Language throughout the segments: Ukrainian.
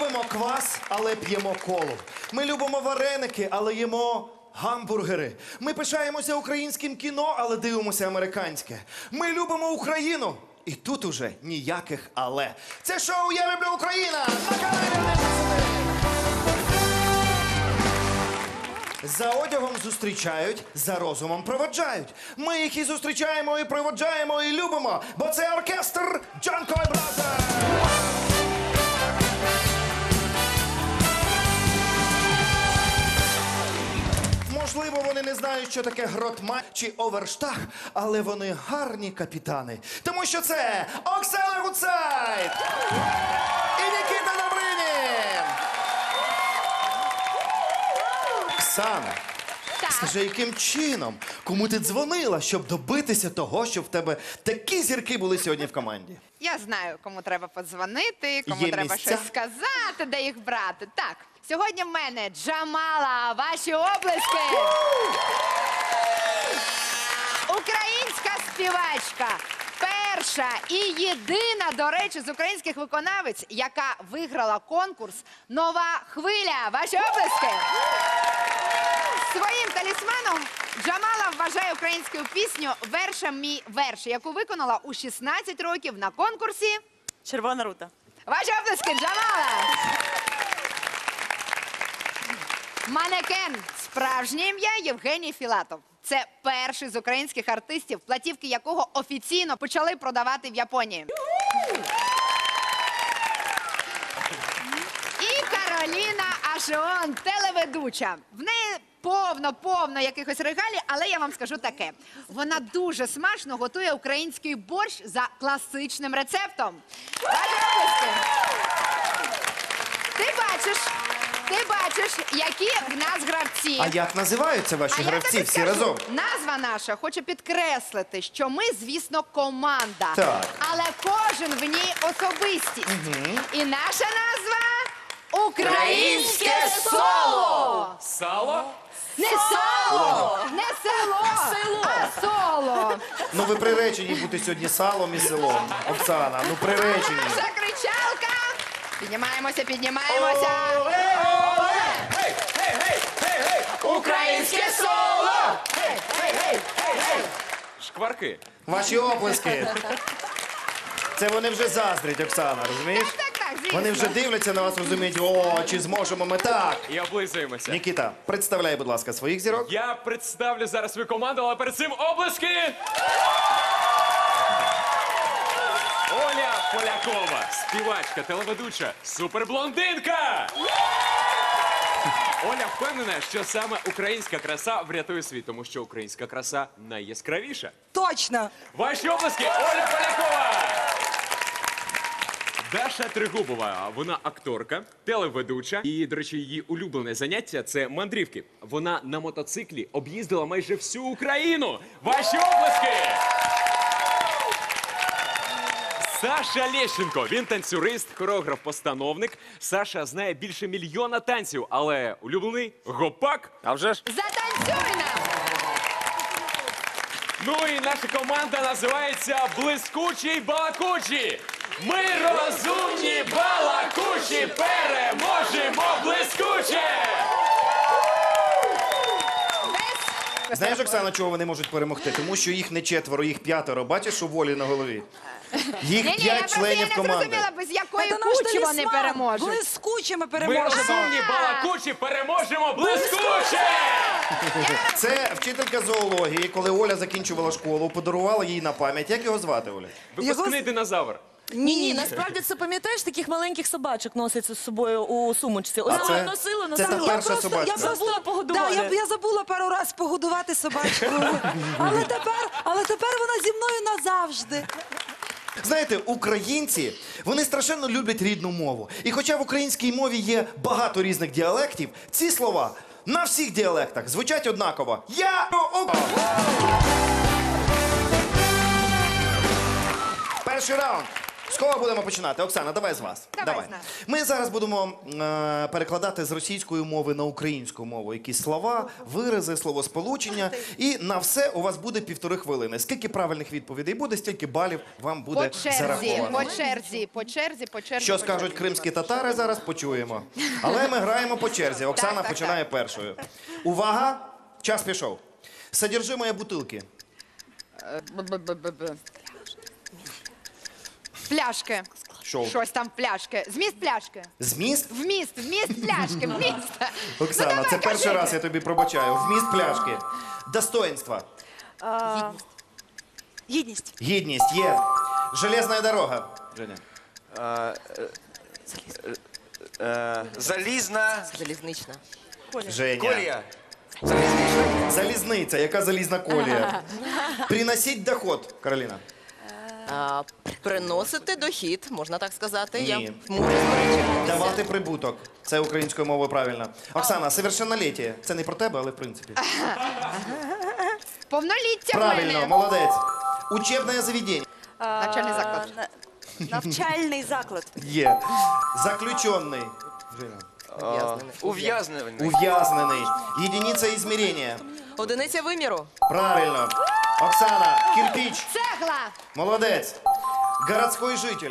любимо квас, але п'ємо колу. Ми любимо вареники, але їмо гамбургери. Ми пишаємося українським кіно, але дивимося американське. Ми любимо Україну. І тут уже ніяких «але». Це шоу «Я люблю Україну» на каналі «1+1». За одягом зустрічають, за розумом проводжають. Ми їх і зустрічаємо, і проводжаємо, і любимо, бо це оркестр Джанко і Бразер. Можливо, вони не знають, що таке гротман чи оверштаг, але вони гарні капітани. Тому що це Оксана Гуцайт і Нікіта Добринін. Оксана, скажи, яким чином, кому ти дзвонила, щоб добитися того, щоб в тебе такі зірки були сьогодні в команді? Я знаю, кому треба подзвонити, кому Є треба місця? щось сказати, де їх брати. Так, сьогодні в мене Джамала, ваші оплески! Українська співачка. Перша і єдина, до речі, з українських виконавиць, яка виграла конкурс «Нова хвиля». Ваші оплески! Своїм талісманом Джамала вважає українську пісню «Вершем мій верш», яку виконала у 16 років на конкурсі Червона рута. Ваші оплески, Джамала! Манекен. Справжнє ім'я Євгеній Філатов. Це перший з українських артистів, платівки якого офіційно почали продавати в Японії. І Кароліна Ашеон, телеведуча. В неї повно якихось регалій, але я вам скажу таке. Вона дуже смачно готує український борщ за класичним рецептом. Ваші оплески. Ти бачиш, які в нас гравці. А як називаються ваші гравці всі разом? Назва наша хоче підкреслити, що ми, звісно, команда. Так. Але кожен в ній особистість. І наша назва – «Українське соло». Сало? Не соло! Не село! А соло! Ну ви приречені бути сьогодні салом і селом. Оксана, ну приречені. Наша кричалка! Піднімаємося, піднімаємося! Українське соло! Шкварки. Ваші оплески. Це вони вже заздрять, Оксана, розумієш? Так, звісно. Вони вже дивляться на вас, розуміють, о, чи зможемо ми так. І облизуємося. Нікіта, представляй, будь ласка, своїх зірок. Я представлю зараз свою команду, але перед цим облиски! Оля Полякова, співачка, телеведуча, суперблондинка! Оля впевнена, що саме українська краса врятує світ, тому що українська краса найяскравіша. Точно! Ваші обласки, Оля Полякова! Даша Тригубова, вона акторка, телеведуча. І, до речі, її улюблене заняття – це мандрівки. Вона на мотоциклі об'їздила майже всю Україну. Ваші обласки! Саша Лещенко, він танцюрист, хореограф-постановник. Саша знає більше мільйона танців, але улюблений – гопак. А вже ж? Затанцюй нам! Ну і наша команда називається «Блискучі балакучі». Ми розумні балакучі, переможемо блискуче! Знаєш, Оксана, чого вони можуть перемогти? Тому що їх не 4, їх 5. Бачиш, у Волі на голові? Їх Ні, я 5 просто членів не команди. зрозуміла, без якої Це наш кучі вони талісман. переможуть. Блискучими Ми переможемо. розумні балакучі, переможемо блискуче! Це вчителька зоології, коли Оля закінчувала школу, подарувала їй на пам'ять. Як його звати, Оля? Випускний динозавр. Ні, насправді це, пам'ятаєш, таких маленьких собачок носиться з собою у сумочці. Ось це- вона носила, це носила. та перша собачка. Я забула погодувати. Да, я забула пару раз погодувати собачку. але тепер вона зі мною назавжди. Знаєте, українці, вони страшенно люблять рідну мову. І хоча в українській мові є багато різних діалектів, ці слова на всіх діалектах звучать однаково. Перший раунд. З кого будемо починати? Оксана, давай з вас. Давай з нас. Ми зараз будемо перекладати з російської мови на українську мову якісь слова, вирази, словосполучення. І на все у вас буде 1,5 хвилини. Скільки правильних відповідей буде, стільки балів вам буде По черзі, зараховано. по черзі. Що скажуть кримські татари, зараз почуємо. Але ми граємо по черзі. Оксана Так. починає першою. Увага! Час пішов. Содержимое бутилки. Пляшки. Що? Щось там пляшки. Зміст пляшки. Зміст? Вміст пляшки, вміст. Оксана, давай, це перший кажи. раз я тобі пробачаю. Вміст пляшки. Достоинство. Гідність. Гідність є. Железна дорога. Женя. Залізна Залізнична. Женя. колія. Залізниця. Яка залізна колія? Приносить доход, Кароліна. Приносити дохід, можна так сказати. Ні. Я можу сперечатися. Давати прибуток. Це українською мовою правильно. Оксана, совершенноліття. Це не про тебе, але в принципі. Повноліття в Правильно, мене. молодець. Учебне заведення. Навчальний заклад. Навчальний заклад. Є. Заключений. Женя. Ув'язнений. Ув'язнений. Єдиниця ізмірення. Одиниця виміру. Правильно. Оксана, кирпич. Цегла. Молодець. Городський житель.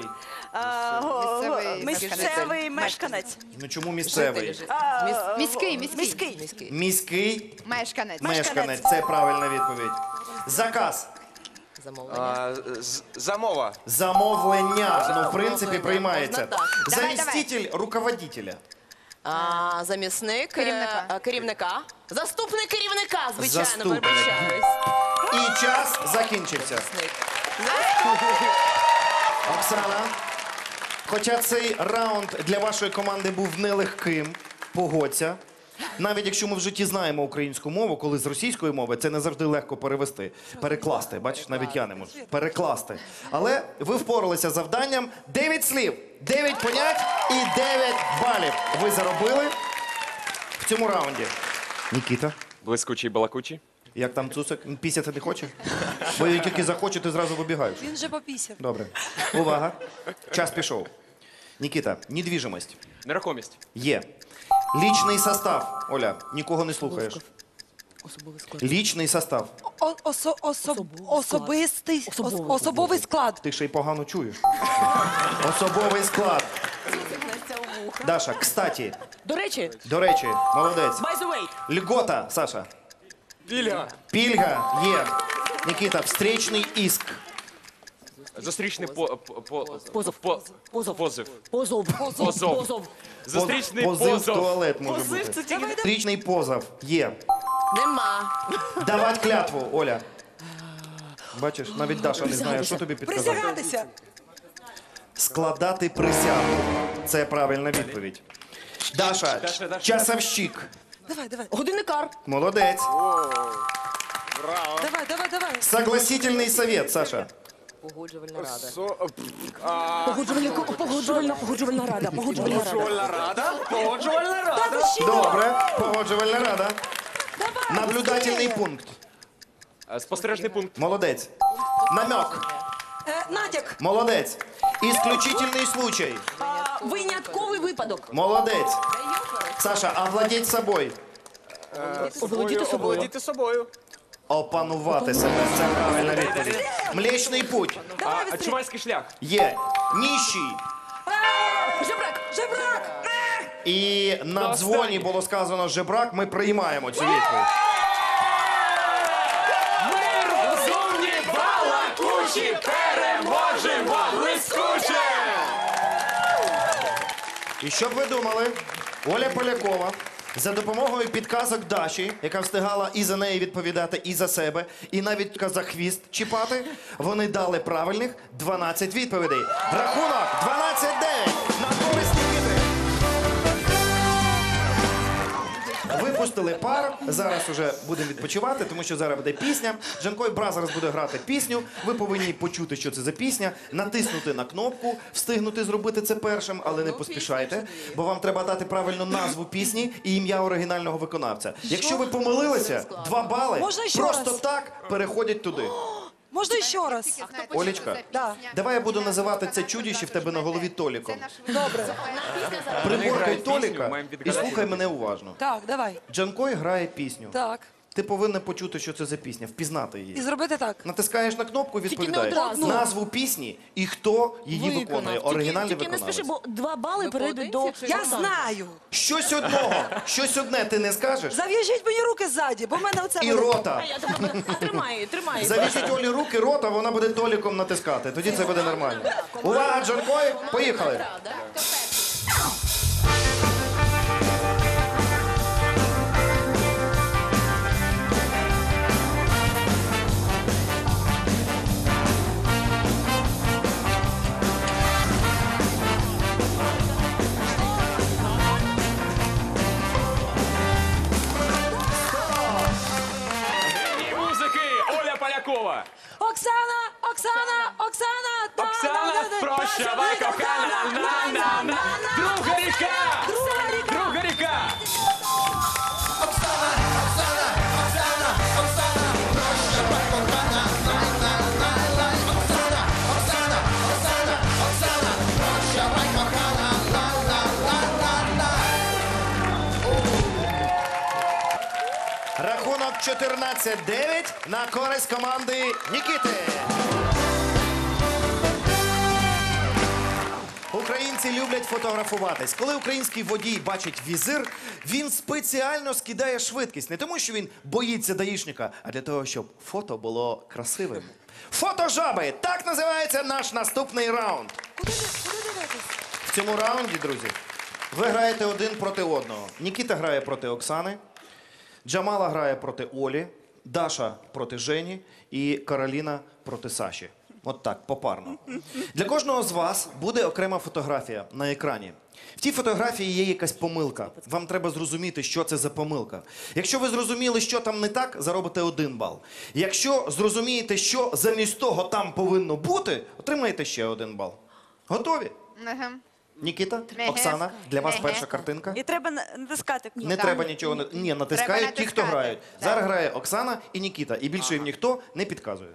Місцевий мешканець. Ну чому місцевий? Міський. Міський Мешканець. мешканець. Це правильна відповідь. Заказ. Замовлення. Замова. Замовлення. Ну, в принципі, Можна приймається. так. Давай, Заміститель руководителя. Замісник Керівника. керівника. Заступник керівника, звичайно, Заступник. вибачаюсь. І час закінчився. Оксана, хоча цей раунд для вашої команди був нелегким, погодься. Навіть якщо ми в житті знаємо українську мову, коли з російської мови це не завжди легко перевести. Перекласти. Бачиш, навіть я не можу. Перекласти. Але ви впоралися з завданням. 9 слів, 9 понять і 9 балів ви заробили в цьому раунді. Нікіта, Блискучий балакучий. як там цуцик? Пісяти не хоче? Бо я тільки захочу, ти зразу вибігаєш. Він же попісяв. Добре. Увага. Час пішов. Нікіта, недвіжимость. Нерухомість. Є. Лічний состав. Оля, нікого не слухаєш. Особовий склад. Лічний состав. Особовий склад. Ти ще й погано чуєш. Особовий склад. Даша, кстати. До речі, Молодець. by the way. Льгота, Саша. Пільга. Пільга є. Нікіта, встречний іск. Зустрічний Позов. позов. Зустрічний Позив в позов. туалет може бути. Встрічний позов є. Нема. Давати клятву, Оля. Бачиш, навіть Даша не знає, що тобі підказати. Присягатися. Складати присягу. Це правильна відповідь. Даша, Даша. часовщик. Давай. Годинникар. Молодець. Давай. Согласительний совет, Саша. Погоджувальна рада. Погоджувальна рада. Погоджувальна рада. Добре. Погоджувальна рада. Наблюдательний пункт. Спостережний пункт. Молодець. Намек. Натяк. Молодець. Исключительний случай. Винятковий випадок. Молодець. Саша, овладеть собою. Оволодіти собою. Опанувати себе. Це правильна відповідь. Млечний путь. Чувальський шлях. Є. Ніщий. Жебрак. І на дзвоні було сказано жебрак. Ми приймаємо цю відповідь. Ми розумні, балакучі, переможемо блискуче! І що б ви думали, Оля Полякова за допомогою підказок Даші, яка встигала і за неї відповідати, і за себе, і навіть за хвіст чіпати, вони дали правильних 12 відповідей. Рахунок 12-9 на користь Нікіти. Випустили пар, зараз уже будемо відпочивати, тому що зараз буде пісня. Жанко і Бра зараз буде грати пісню. Ви повинні почути, що це за пісня, натиснути на кнопку, встигнути зробити це першим, але не поспішайте, бо вам треба дати правильну назву пісні і ім'я оригінального виконавця. Якщо ви помилилися, 2 бали Можна ще просто раз? так переходять туди. Можна ще раз? Олечка, Да. давай я буду називати це чудіще в тебе на голові Толіком. Добре. Приборкай пісню, Толіка маємо і відгадати. слухай мене уважно. Так, давай. Джанкой грає пісню. Так. Ти повинна почути, що це за пісня, впізнати І її. зробити так. Натискаєш на кнопку, не відповідаєш одразу. назву пісні і хто її виконує. Оригінальний Тільки не спіши, виконавець. бо 2 бали перейдуть до... Я знаю. Щось одне ти не скажеш, Зав'яжіть мені руки ззаді, бо в мене оце і болить. рота. Я тебе тримай. Завісіть Олі руки, рота, вона буде Толіком натискати. Тоді це буде нормально. Увага, Джанкой, поїхали. Геній музики Оля Полякова. Оксана! Оксана, прощавай, кохана, на-на-на. Друга ріка. Друга ріка. Рахунок 14-9 на користь команди Нікіти. Українці люблять фотографуватись. Коли український водій бачить візир, він спеціально скидає швидкість. Не тому, що він боїться даїшника, а для того, щоб фото було красивим. Фотожаби! Так називається наш наступний раунд. Куди дивитись? В цьому раунді, друзі, ви граєте один проти одного. Нікіта грає проти Оксани, Джамала грає проти Олі, Даша проти Жені і Кароліна проти Саші. От так, попарно. Для кожного з вас буде окрема фотографія на екрані. В тій фотографії є якась помилка. Вам треба зрозуміти, що це за помилка. Якщо ви зрозуміли, що там не так, заробите 1 бал. Якщо зрозумієте, що замість того там повинно бути, отримаєте ще 1 бал. Готові? Ага. Нікіта, Оксана, для вас перша картинка. І треба натискати кнопку. Не треба нічого. Ні, натискають ті, хто натискати. грають. Зараз грає Оксана і Нікіта. І більше їм ніхто не підказує.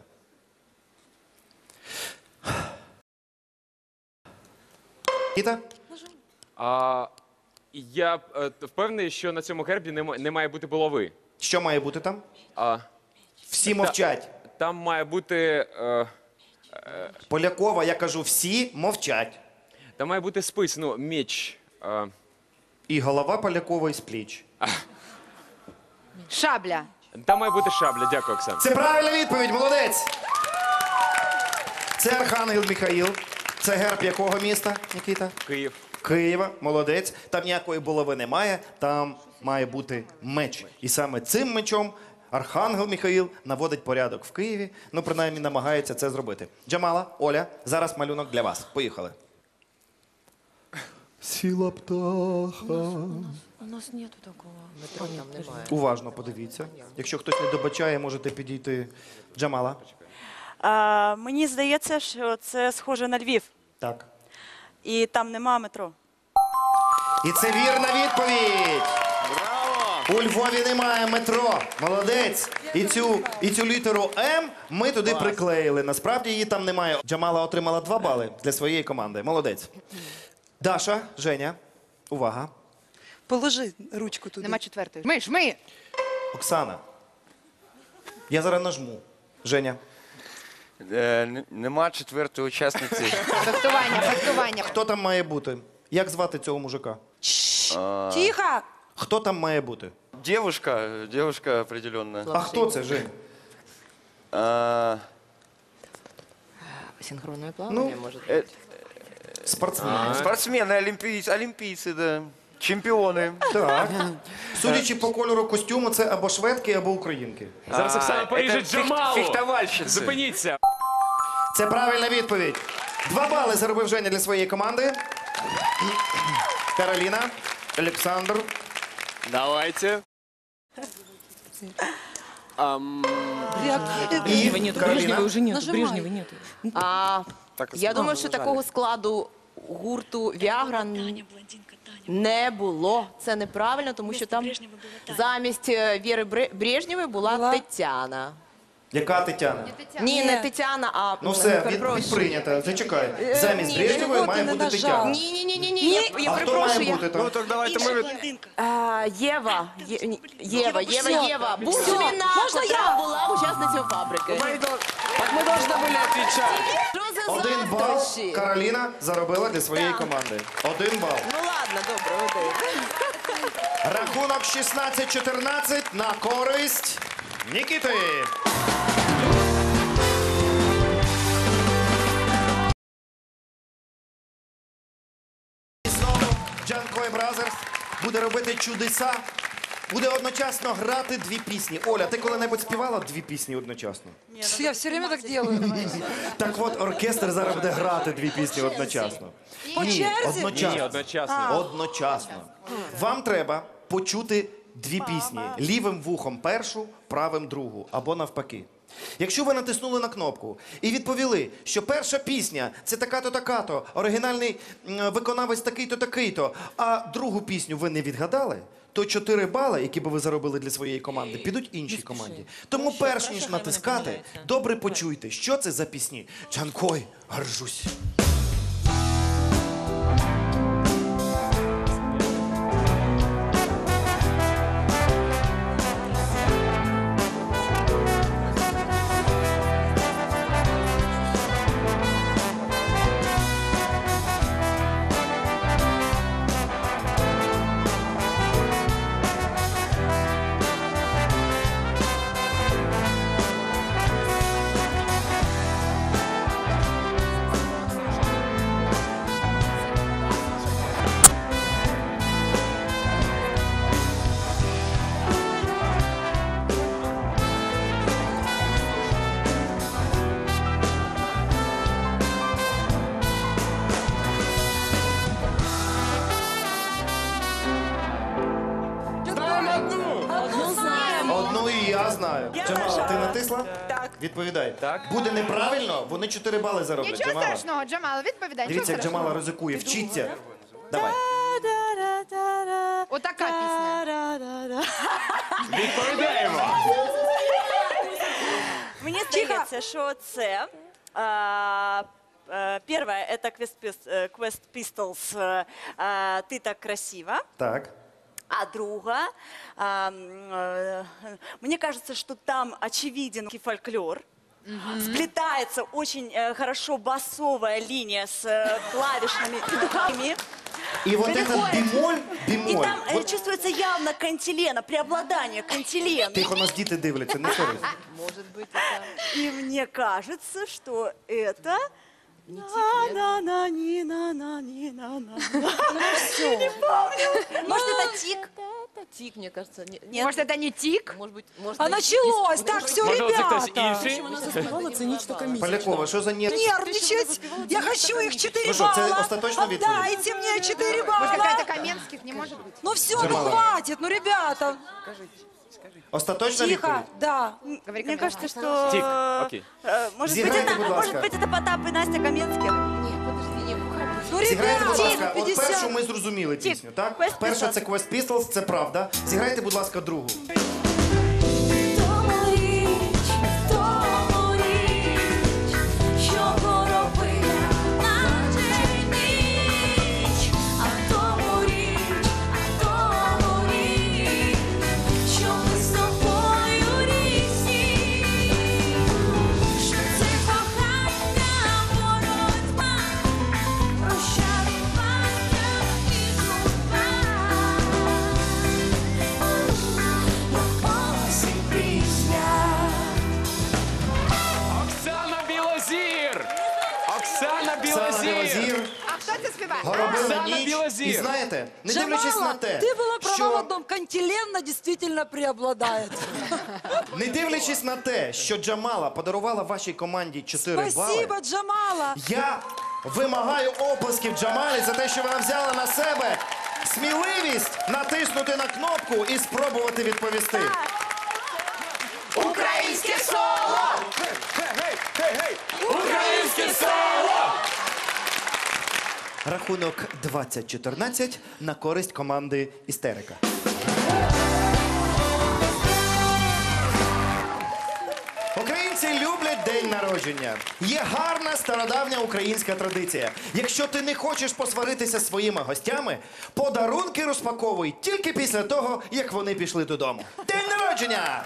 Нікіта? Я впевнений, що на цьому гербі не має бути булави. Що має бути там? А, Всі мовчать. там має бути... Полякова, я кажу, всі мовчать. Там має бути спис, ну, меч. І голова Полякової з пліч. Шабля. Там має бути шабля. Дякую, Оксана. Це правильна відповідь, молодець. Це Архангел Михаїл. Це герб якого міста, Нікіта? Київ. Києва, молодець. Там ніякої булави немає, там має бути меч. І саме цим мечом Архангел Михаїл наводить порядок в Києві. Ну, принаймні, намагається це зробити. Джамала, Оля, зараз малюнок для вас. Поїхали. Сіла птаха. У нас нету такого. Уважно подивіться. Якщо хтось не добачає, можете підійти. Джамала. Мені здається, що це схоже на Львів. Так. І там нема метро. І це вірна відповідь. У Львові немає метро. Молодець. І цю літеру М ми туди приклеїли. Насправді її там немає. Джамала отримала 2 бали для своєї команди. Молодець. Даша, Женя, увага. Положи ручку туди. Нема 4-ї. Жми. Оксана. Я зараз нажму. Женя. Нема 4-ї учасниці. Фехтування. Хто там має бути? Як звати цього мужика? Тихо! Хто там має бути? Девушка определенно. А хто це, Жень? Синхронное плавание, Ну, может быть. Спортсмен. Спортсмены, олимпийцы, да. Чемпіони. Так. Судячи по кольору костюму, це або шведки, або українки. Зараз Оксана поріже це Джамалу. фехтовальщиці. Зупиніться. Це правильна відповідь. 2 бали заробив Женя для своєї команди. Кароліна, Олександр. Давайте. І Кароліна. уже нет. Нажимай. Брежнева нет. Я думаю, що такого складу гурту Віагра не було. Це неправильно, тому що там замість Віри Брежнєвої була Тетяна. Яка Тетяна? Ні, не Тетяна, а Ну все, перепрошую. відприйнято. Зачекай. Замість ні, Брежнєвої чого має ти не бути нажав? Тетяна. Ні, я А хто має перепрошую. бути там? так давайте ми Єва. Єва. Все, Бузина, можна котра я? була учасницею фабрики. Так ми должны були отвечать. Що за 1 бал заздрощі? Кароліна заробила для своєї команди. 1 бал. Ну ладно, добре, один. Рахунок 16-14 на користь Нікіти. І знову Джанкой Бразерс буде робити чудеса. Буде одночасно грати 2 пісні. Оля, ти коли-небудь співала 2 пісні одночасно? Я все время так делаю. Так от, оркестр зараз буде грати 2 пісні одночасно. По черзі? одночасно. Ні, одночасно. Одночасно. Вам треба почути 2 пісні. Лівим вухом першу, правим другу. Або навпаки. Якщо ви натиснули на кнопку і відповіли, що перша пісня – це така-то, така-то, оригінальний виконавець такий-то, такий-то, а другу пісню ви не відгадали, то 4 бали, які би ви заробили для своєї команди, підуть іншій команді. Тому перш ніж натискати, добре почуйте, що це за пісні. Джанкой, горжусь. Одну знаємо. Одну і я знаю. Я Джамала, ти нажала. натисла? Так. Відповідай. Буде неправильно, вони 4 бали зароблять. Нічого Джамала. страшного, Джамал, відповідай. Дивіться, як Нічого Джамала ризикує. Вчіться. Давай. страшного. Отака пісня. Відповідаємо. Мені здається, що це первое, это Quest Pistols «Ты так красиво», Так. а друга, мне кажется, что там очевиден фольклор, сплетается очень хорошо басовая линия с клавишными. І от этот бемоль, И бемоль. там Вот чувствуется явно кантилена, преобладание кантилена. тихо, нас діти дивляться, не соромся. Може бути, так. И мне кажется, что это... Может, это тик? Тік, мені кажется. Ні, Може, це не тік? може бути, може А началось. Так, все, Може, це хтось ребята. інший? вона заспівала цинічну комісію. Полякова, що за нет? Нервничать. Я хочу их 4 Ну что, це балла. остаточна відповідь? Отдайте мне 4 Може, балла. какая-то Каменських не може бути? Ну все, ну Джамала. хватит, ну ребята. Остаточна Тихо, відповідь? да. Говори, Мне как кажется, что... Тик, окей. Может быть, Зіграйте, будь ласка. это Потап и Настя Каменских? Ні, подожди, ні, Ну, Зіграйте, будь ребята, ласка, от 50. першу ми зрозуміли пісню, так? Quest Перша Pistols. це Quest Pistols, це правда. Зіграйте, будь ласка, другу. Оксана Білозір! Оксана Оксана Білозір! Білозір, А хто це співає? Горобина Оксана ніч. Білозір. І знаєте, не дивлячись на Джамала, те, ты была права в що... одном. Кантилена действительно преобладает. Не дивлячись на те, що Джамала подарувала вашій команді 4 бали, Спасибо, Джамала. я вимагаю оплесків Джамалі за те, що вона взяла на себе сміливість натиснути на кнопку і спробувати відповісти. Українське соло! Українське соло! Рахунок 20-14 на користь команди Істерика. Україна! народження. Є гарна стародавня українська традиція. Якщо ти не хочеш посваритися зі своїми гостями, подарунки розпаковуй тільки після того, як вони пішли додому. День народження!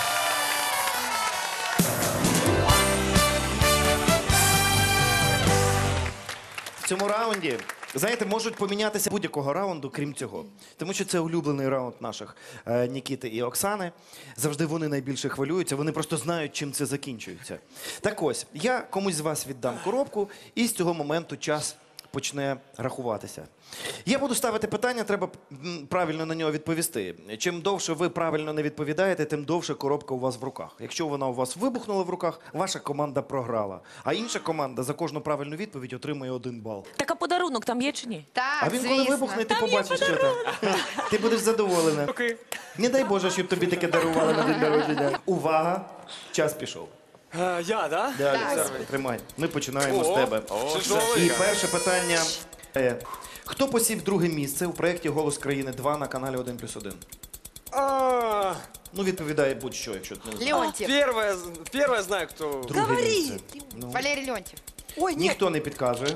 В цьому раунді, знаєте, можуть помінятися будь-якого раунду, крім цього. Тому що це улюблений раунд наших Нікіти і Оксани. Завжди вони найбільше хвилюються, вони просто знають, чим це закінчується. Так ось, я комусь з вас віддам коробку, і з цього моменту час почне рахуватися. Я буду ставити питання, треба правильно на нього відповісти. Чим довше ви правильно не відповідаєте, тим довше коробка у вас в руках. Якщо вона у вас вибухнула в руках, ваша команда програла. А інша команда за кожну правильну відповідь отримує 1 бал. Так, а подарунок там є чи ні? Так, А він коли звісно. вибухне, ти побачиш, що там. Ти будеш задоволена. Окей. Не дай Боже, щоб тобі таке дарували на день народження. Увага! Час пішов. Я, да? Далі, тримай. Ми починаємо з тебе. Тяжелый. І перше питання. Хто посів друге місце у проєкті «Голос країни 2» на каналі 1+1? А, Ну, відповідає будь-що, якщо ти не знаєш. Леонтьев. Первое знаю, кто. Друге Говори. місце. Валерій Леонтьев. Ой, ні. Ніхто не підказує.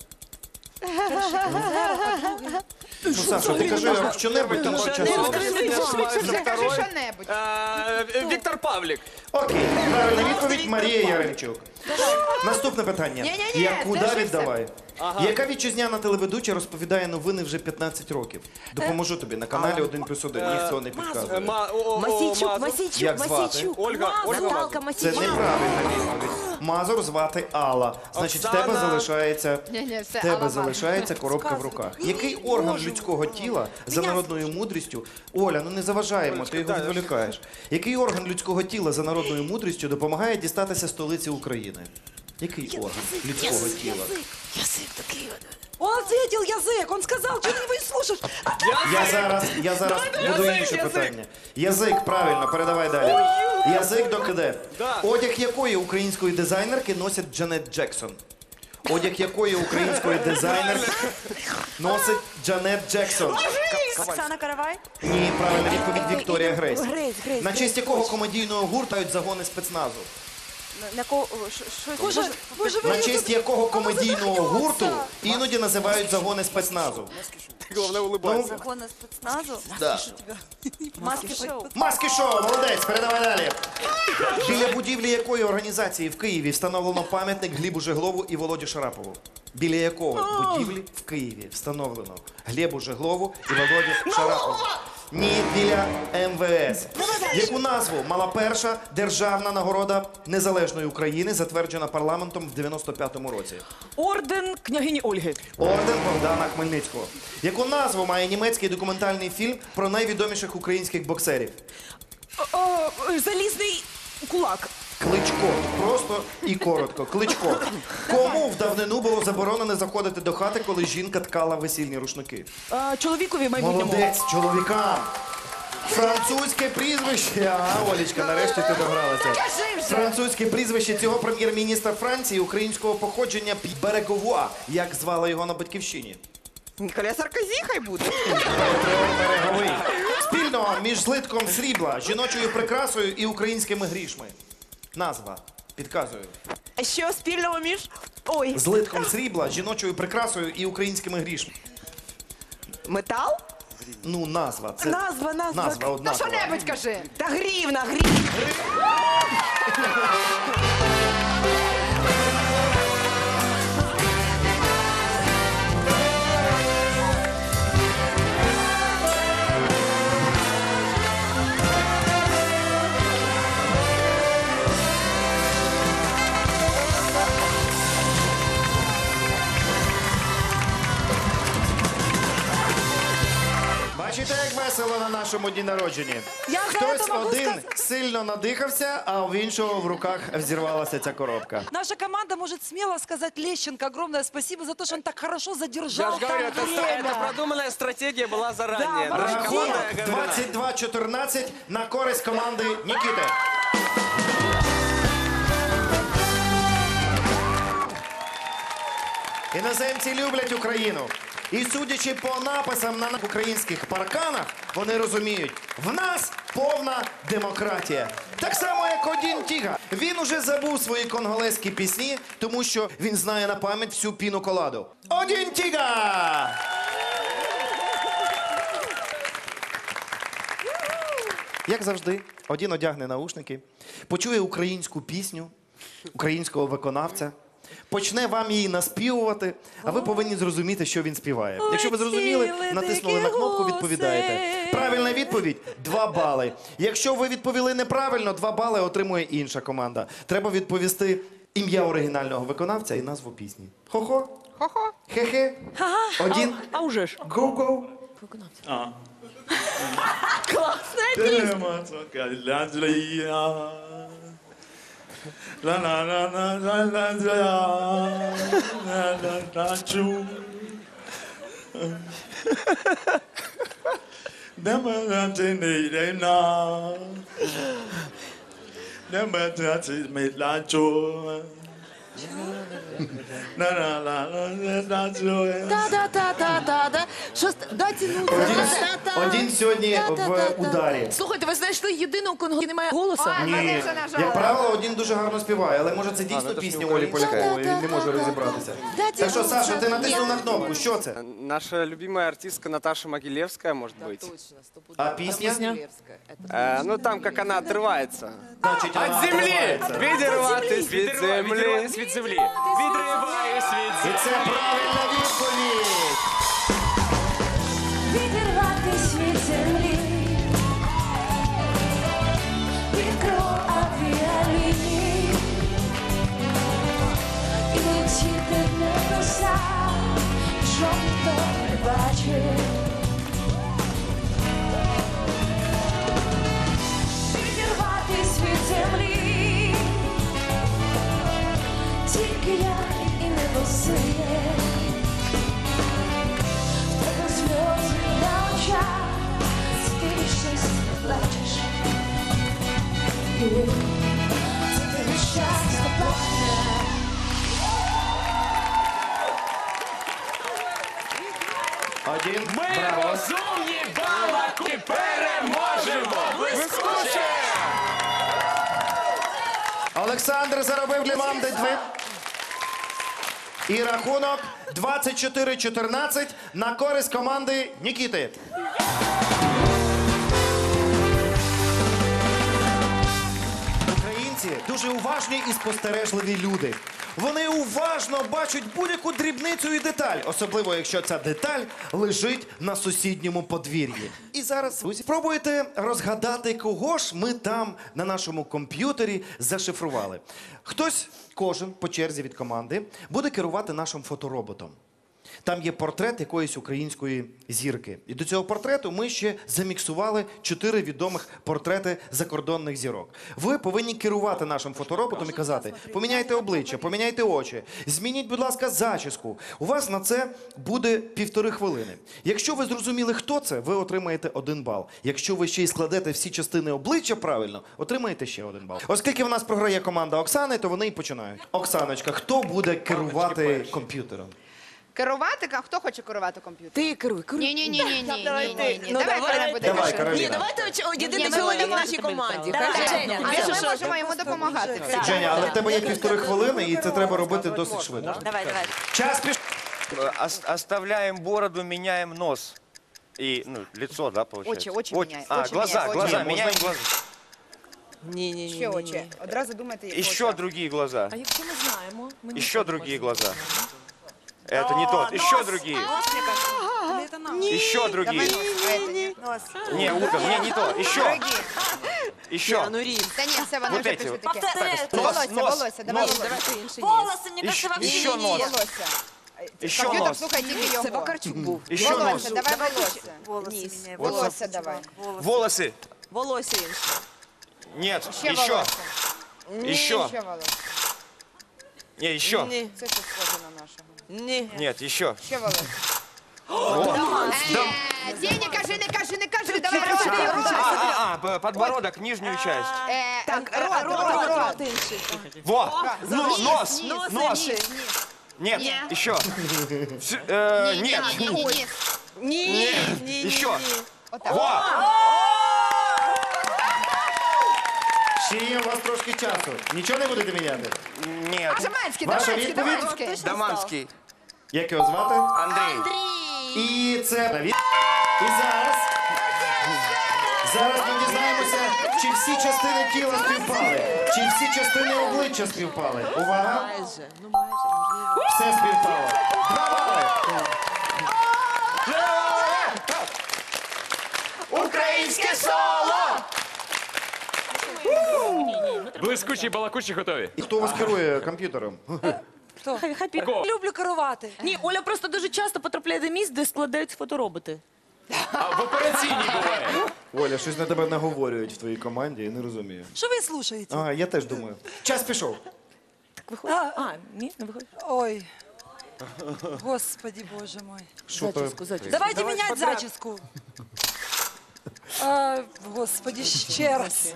Ну, Саша, ти кажи що-небудь, тому що часу. Скажи що-небудь. Виктор Павлик. Окей, правильна відповідь Марія Яремчук. Наступне питання. Ні-ні-ні, Яку це да ж віддавай? Яка вітчизняна телеведуча розповідає новини вже 15 років? Допоможу тобі на каналі 1+1. Ніхто не підказує. Масійчук, Як звати? Ольга Наталка Це Масійчук. неправильна відповідь. Мазур звати Алла. Значить, в тебе Оксана. залишається, Ні-ні, в все, тебе Алла залишається коробка в руках. Який орган людського тіла за народною мудрістю... Оля, ну не заважаємо, ти його відволікаєш. Який орган людського тіла за народною мудрістю допомагає дістатися столиці України? Який орган людського тіла? Язик такий. Он ответил язык, он сказал, что ты его не слушаешь. Я зараз буду інше питання. Язик, правильно, передавай далі. Язик докиде. Одяг якої української дизайнерки носить Джанет Джексон? Одяг якої української дизайнерки носить Джанет Джексон? Оксана Каравай. Ні, правильна відповідь Вікторія Грейс. Грейс. На честь якого комедійного гурту дають загони спецназу? На кого? Що? Вы же На честь якого комедійного гурту іноді називають загони спецназу? Главное улыбаться. Закони спецназу? Да. Маски шоу. Маски шоу, молодець, передавай далі. Біля будівлі якої організації в Києві встановлено пам'ятник Глібу Жеглову і Володі Шарапову? Біля якої будівлі в Києві встановлено Глебу Жеглову і Володі Шарапову? Ні, біля МВС. Яку назву мала перша державна нагорода Незалежної України, затверджена парламентом в 95-му році? Орден княгині Ольги. Орден Богдана Хмельницького. Яку назву має німецький документальний фільм про найвідоміших українських боксерів? Залізний кулак. Кличко. Просто і коротко. Кличко. Кому в давнину було заборонено заходити до хати, коли жінка ткала весільні рушники? Чоловікові майбутньому. Молодець, чоловікам. Французьке прізвище. Ага, Олечка, нарешті ти догралася. Кажи вже. Французьке прізвище цього прем'єр-міністра Франції українського походження Береговуа. Як звали його на батьківщині? Николя Саркозі хай буде. Береговий. Спільного між злитком срібла, жіночою прикрасою і українськими грішми. Назва. Підказую. А що спільного між... Ой, Злитком срібла, жіночою прикрасою і українськими грішми. метал? Ну, назва. Це Назва. назва Ну однакова. що-небудь кажи. Та гривна, гривна. Бачите, як весело на нашому дні народження? Я за Хтось це можу один сказати. сильно надихався, а в іншого в руках взірвалася ця коробка. Наша команда может смело сказать Лещенко огромное спасибо за то, что он так хорошо Я задержал же говорю, там это время. продуманная стратегия была заранее. Да, Наша Рахунок команда оговорена. 22-14 на користь команди Нікіти. Іноземці люблять Україну. І судячи по написам на українських парканах, вони розуміють, в нас повна демократія. Так само, як Одін Тіга. Він уже забув свої конголезькі пісні, тому що він знає на пам'ять всю піну коладу. Одін Тіга! Як завжди, Одін одягне наушники, почує українську пісню, українського виконавця, почне вам її наспівувати, а ви повинні зрозуміти, що він співає. Якщо ви зрозуміли, натиснули на кнопку, відповідаєте. Правильна відповідь – 2 бали. Якщо ви відповіли неправильно, 2 бали отримує інша команда. Треба відповісти ім'я оригінального виконавця і назву пісні. Хо-хо? Хо-хо. Хе-хе? Один? А уже ж. Go-go? Класна пісня. Та-та-та-та-та. Щось, да, тянуться. Один сьогодні в ударі. Слухайте, ви знайшли єдину кого немає голосу? Ой, мене вже нажали. Як правило, Один дуже гарно співає, але може це дійсно ну, це ж пісня не Олі українська. Полякової, він не може розібратися. Так що, Саша, ти натиснув на кнопку, що це? Наша любимая артистка Наташа Могилевская, может быть. А пісня? Ну там, как она отрывается. Значить, вона От землі! відривається. Відірватись від землі. Відриваюсь від землі. Відриваюсь від І землі. це правильна відповідь! Відірватись від землі, від кров авіаліній, і летіти в небеса, що ніхто не бачить. Відірватись від землі, тільки я і небо сиє. Сльози на очах, ти щастя плачеш. Ти щастя плачеш. Один, Ми браво. розумні балаки переможемо! Блискуче! Олександр заробив для команди 2. І рахунок 24-14 на користь команди Нікіти. Українці дуже уважні і спостережливі люди. Вони уважно бачать будь-яку дрібницю і деталь, особливо якщо ця деталь лежить на сусідньому подвір'ї. І зараз, друзі, спробуйте розгадати, кого ж ми там на нашому комп'ютері зашифрували. Хтось, кожен по черзі від команди, буде керувати нашим фотороботом. Там є портрет якоїсь української зірки. І до цього портрету ми ще заміксували 4 відомих портрети закордонних зірок. Ви повинні керувати нашим фотороботом і казати: поміняйте обличчя, поміняйте очі, змініть, будь ласка, зачіску. У вас на це буде 1,5 хвилини. Якщо ви зрозуміли, хто це, ви отримаєте 1 бал. Якщо ви ще й складете всі частини обличчя правильно, отримаєте ще 1 бал. Оскільки в нас програє команда Оксани, то вони і починають. Оксаночка, хто буде керувати комп'ютером? Керувати? Хто хоче керувати комп'ютером? Ти керуй, керуй. Ні. Ну, Давай Кароліна буде Давай, керувати. Кароліна. Ні, давайте єдиний Ні, ми чоловік в будемо нашій команді. Давай, Хорошо? Женя. А що ми можемо йому допомагати? Женя, але в тебе є 1,5 хвилини, і це треба робити досить швидко. Давай. Час пішов. Оставляем бороду, меняем нос. И, ну, лицо, да, получается? Очи меняй, А, очи глаза, меняй, глаза, очи. меняем глаза. Ні. Ще очі. Одразу думайте, які Еще очі. другие глаза. А якщо ми знаємо? Ми не Еще можемо. другие глаза. Это не тот. Еще другие. Еще другие. Давай нос, а это ні. Не, ухо, не то. Еще. Дорогі. Еще. Ну, Рім. Та ні, все, вони Вот вже эти пішли вот. таке. Нос, Волосся, давай нос. волосся. Інший Волосы, мне кажется, вообще Еще не нос. Волосся. Еще Комп'ютер, нос. слухай, тільки його. Це Вакарчук був. Еще нос. Волосся, давай волосся. волосы меняю. Волосся давай. Волосы. Волосся інше. Нет. Ще Еще. волосся. Еще. Ще волосся. Не, еще. Ні. Це щось схоже на нашого. Ні. Нет, еще. Ще волосся. Деня, кажи, не кажи, давай рот. Подбородок, нижнюю часть. Так, рот. Інший. Во. Ну, нос. Ніс, Нос. ніс. Нет, Ні. еще. Нет. Ні. Еще. Отак. Во! Ще є у вас трошки часу. Нічого не будете міняти? Нет. Шаманський, Ваша Даманський, відповідь? Даманський. Даманский. Як його звати? Андрей. І це Давід. І зараз ми дізнаємося, чи всі частини тіла співпали, чи всі частини обличчя співпали. Увага! Все співпало. 2 бали. Українське соло! Блискучі, балакучі готові. І хто у вас керує комп'ютером? Хапі. Люблю керувати. Ні, Оля просто дуже часто потрапляє до місць, де складаються фотороботи. А в операційній буває. Оля, щось на тебе наговорюють в твоїй команді, я не розумію. Що ви слушаєте? А, я теж думаю. Час пішов. Виходить? Ні, не виходить. Ой. Господи, боже мой. Що то? Зачіску. Давайте менять зачіску. Господи, ще раз.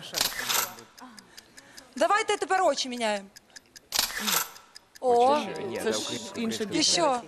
Давайте тепер очі міняємо. О, Це ж інше і що?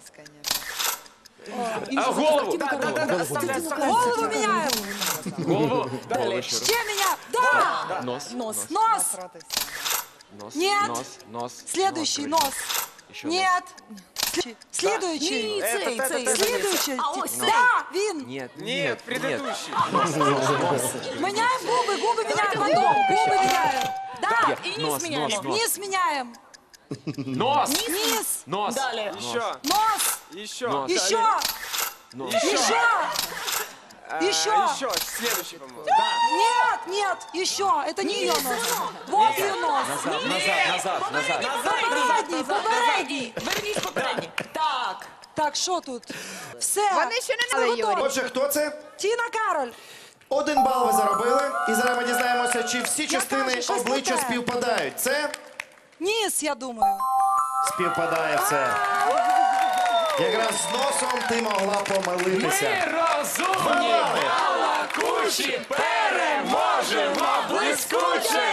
А голову! Голову міняємо. Голову! Голову ще раз. Ще міняємо. Да! Нос. Нос. Нос. Нос. Нет. Нос. Следующий нос. нос. Ще Нет. Следующий. Ні, цей. Следующий. А ось цей. Да, він. Нет, Нет, предыдущий. Міняємо губи міняємо потом. Губи міняємо. Да. І ніс Нос, міняємо. нос. Низ міняємо. Нос! Низ. Нос! Далі. Еще. Нос. Еще. Нос. Еще. Нос. Еще. Еще. Еще. Следующий, по-моему. Нет, нет, еще. Это не ее нос. Вот ее нос. Попередній, попередній. Верніть попередній. Так. Так, що тут? Все. Вони ще не Все знали, готово. Юрій. Отже, хто це? Тіна Кароль. 1 бал ви заробили. І зараз ми дізнаємося, чи всі частини кажу, щось обличчя не те. співпадають. Це Низ, я думаю. співпадає все. Якраз з носом ти могла помилитися. Розумні, балакучі, переможемо блискуче!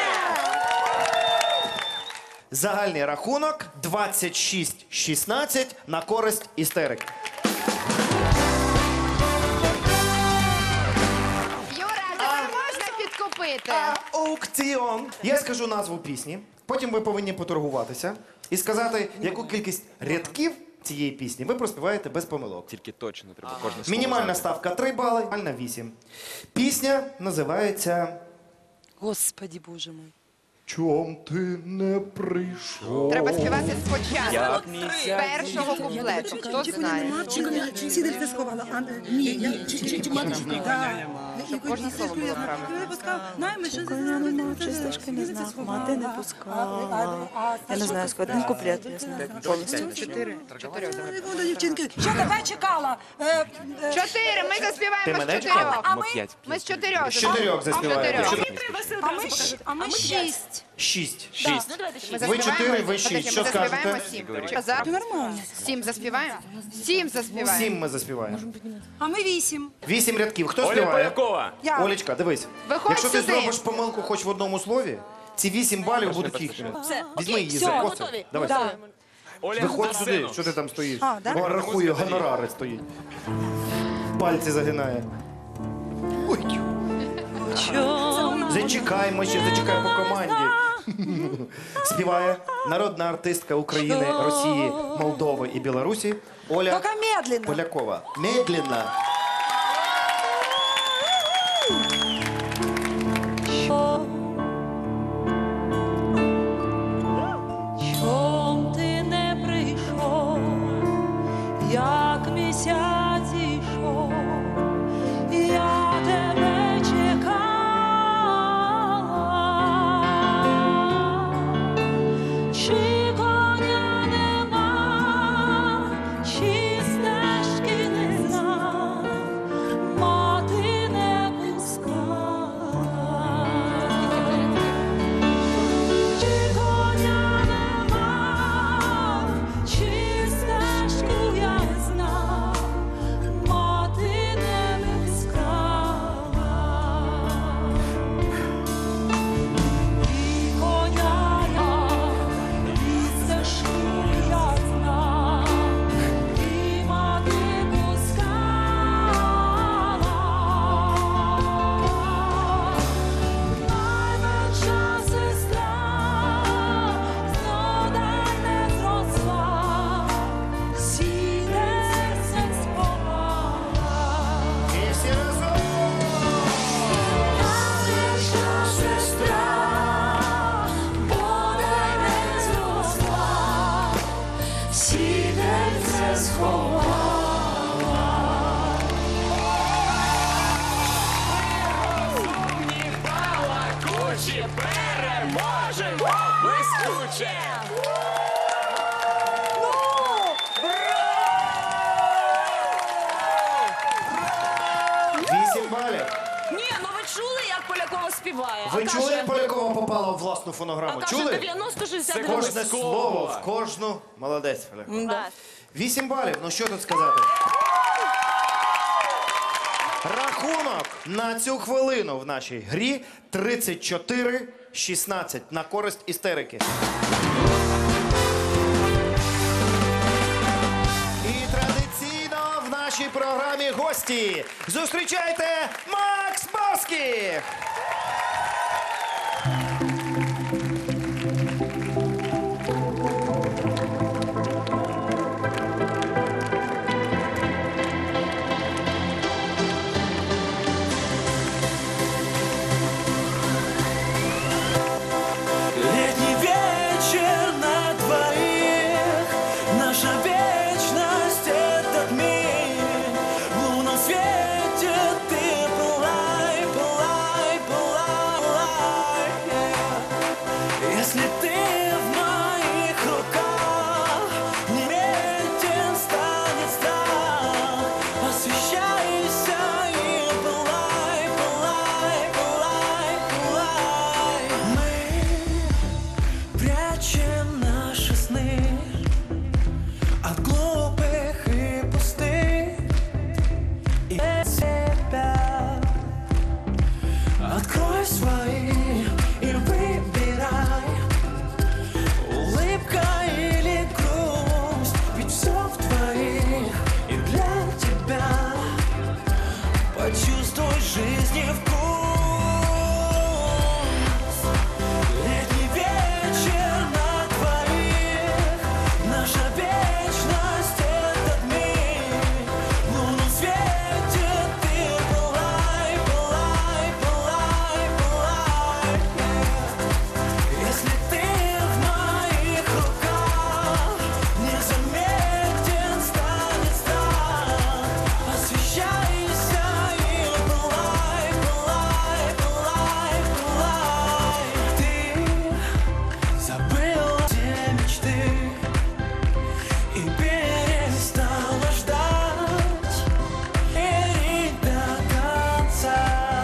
Загальний рахунок 26-16 на користь істерик. Юра, тепер можна підкупити? Аукціон. Я скажу назву пісні, потім ви повинні поторгуватися і сказати, яку кількість рядків цієї пісні ви проспіваєте без помилок. Тільки точно треба кожне слово Мінімальна знати. ставка 3 бали, максимальна 8. Пісня називається Господи, боже мой. «Чом ти не прийшов?» Треба співати спочатку. З першого куплету. Хто знає? Сідельте сховала. Щоб кожне слово було правильно. Чисточки не знав, мати не пускала. Я не знаю, складний куплет, я знаю. Повністю. 4. Дівчинки, що тебе чекала? 4. Ми Ти заспіваємо з мене 4. чекала? А ми? П'ять. Ми з 4. З 4 заспіваєте. А ми 6. 6. Ну, давайте ще. Ви 4, ви 6. Що скажете? 7. Казав? Нормально. 7 заспіваємо? 7 заспіваємо. 7 ми заспіваємо. А ми 8. 8 рядків. Хто Оля співає? Полякова! Я. Олечка, дивись. Виходь Якщо ти сюди. зробиш помилку хоч в одному слові, ці 8 балів будуть їхніми. Все, Візьми окей, її все, за готові. коси. Давай. Да. Оля, Виходь на сюди, сцену. що ти там стоїш. А, да? Бо рахує, гонорари стоїть. Пальці загинає. Ой, зачекай, зачекай по команді. Співає народна артистка України, Росії, Молдови і Білорусі Оля Только медленно. Полякова. Медленно. Чом ти не прийшов, як місяць ішов, я тебе чекала, чи коня нема, чи стежки не знаю, ведуче! 8 балів. Ні, ну ви чули, як Полякова співає? Ви А чули, каже- як Полякова попала в власну А фонограму? каже, Чули? 90-60 Кожне слово в кожну. Молодець, Полякова. Да. 8 балів. Ну що тут сказати? Рахунок на цю хвилину в нашій грі 34-16 на користь істерики. І традиційно в нашій програмі гості. Зустрічайте Макс Барських! Летний вечер на двоих, наша вечность — этот миг. В лунном свете ты пылай, пылай, пылай. Если ты в моих руках, неметен станет страх. Освещайся и пылай, пылай, пылай, пылай. Мы прячем наши сны от глупых и пустых, и себя открой свои и выбирай, улыбка или грусть, ведь все в твоих и для тебя. Почувствуй жизни вкус. Летний вечер на двоих, наша вечность — этот миг. В лунном свете ты пылай, пылай, пылай, пылай. Если ты в моих руках, незаметен станет страх. Освещайся и пылай, пылай, пылай, пылай. Ты забыла все мечты и перестала ждать, верить до конца.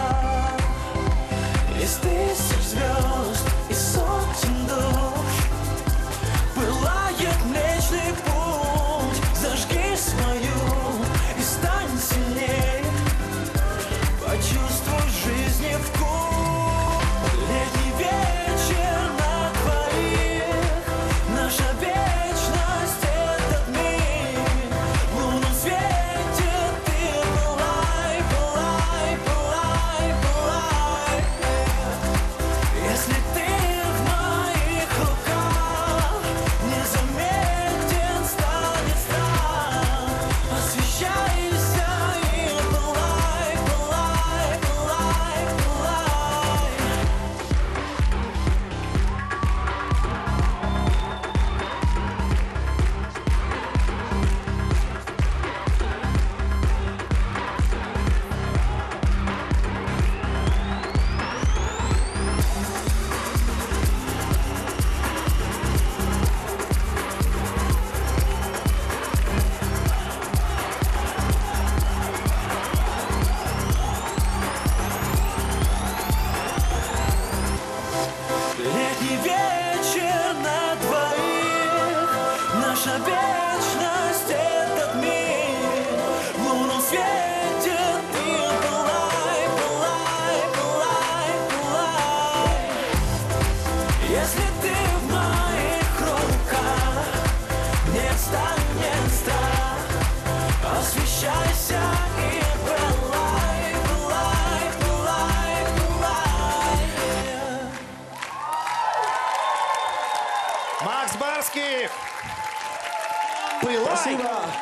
Из тысяч звезд и сотен душ пылает Млечный Путь. Зажги свою и стань сильней. Почувствуй жизни вкус. Летний вечер на двоих, наша вечность — этот миг. В лунном свете ты пылай, пылай, пылай, пылай. Если ты в моих руках, незаметен станет страх. Освещайся и пылай, пылай, пылай, пылай. Летний вечер на двоих, наша вечность — этот миг. В лунном свете ты пылай, пылай, пылай, пылай. Если ты в моих руках, не станет страх. Освещайся и пылай, пылай, пылай, пылай. Макс Барських! Пилай!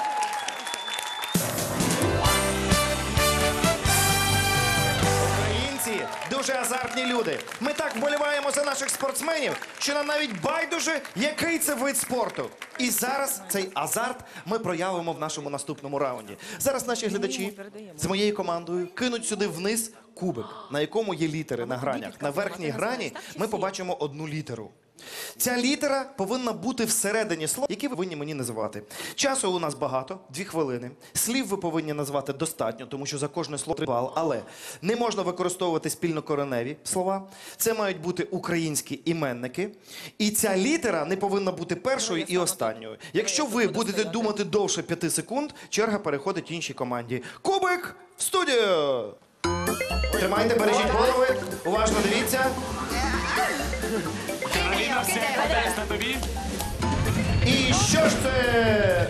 Українці дуже азартні люди. Ми так вболіваємо за наших спортсменів, що нам навіть байдуже, який це вид спорту. І зараз цей азарт ми проявимо в нашому наступному раунді. Зараз наші глядачі з моєю командою кинуть сюди вниз кубик, на якому є літери на гранях. На верхній грані ми побачимо одну літеру. Ця літера повинна бути всередині слова, які ви повинні мені називати. Часу у нас багато, 2 хвилини. Слів ви повинні назвати достатньо, тому що за кожне слово 3 бали. Але не можна використовувати спільнокореневі слова. Це мають бути українські іменники. І ця літера не повинна бути першою і останньою. Якщо ви будете думати довше 5 секунд, черга переходить іншій команді. Кубик в студію! Тримайте, бережіть голови, уважно дивіться. Кароліна, все відповідаєш на тобі. І що ж це?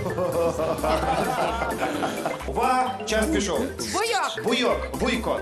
Увага, час пішов. Буйок. Буйок, буйко,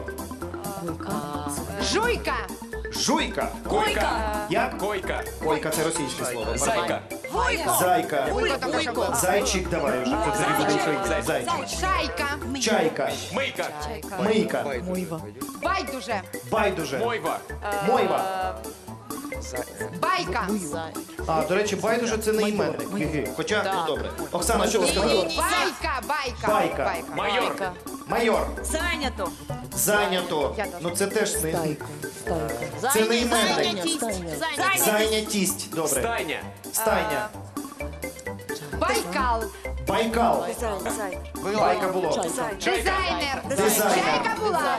Жуйка. жуйка, Койка. як? Койка. Койка, це російське слово. Зайка. Зайка. Буйко там вже було. Зайчик давай вже. Це тобі буде українське. Зайчик. Шайка. Чайка. Мийка. Мийка. Байдуже. Байдуже. Мойва. Мойва. Байка. А, до речі, байдуже це не іменник. Гі-гі. Хоча, ну добре. Оксана, що ви сказали? Байка. Байка. Майор. Майор. Зайнято. Зайнято. Ну це теж не... Це не іменник. Зайнятість. Добре. Стайня. Стайня. Байкал. Байкал. Байка було. Дизайнер. Дизайнер. Чайка була.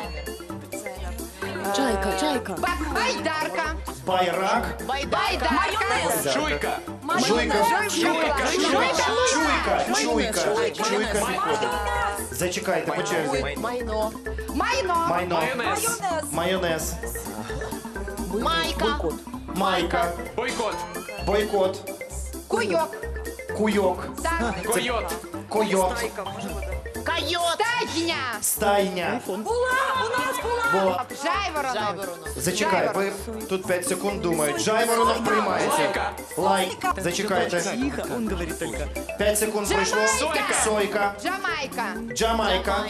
Чайка. Байдарка. Байрак. Байдарка. Жуйка. Жуйка. Жуйка. Жуйка. Чуйка. Чуйка. Зачекайте, по черзі. Майно. Майно. Майонез. Майонез. Майка. Майка. Бойкот. Бойкот. Куйок. Куйок. Так. Койот. Койот. Кайот. Стайня. Стайня. Була. Жайворонок. Зачекай, ви тут 5 секунд думають. Жайворонок приймається. Лайка. Лайк. Зачекайте. 5 секунд пройшло. Сойка. Сойка. Джамайка. Джамайка.